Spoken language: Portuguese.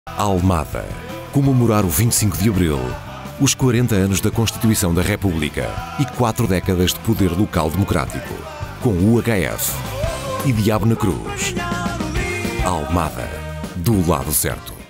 Almada. Comemorar o 25 de Abril, os 40 anos da Constituição da República e 4 décadas de poder local democrático. Com o UHF e Diabo na Cruz. Almada. Do lado certo.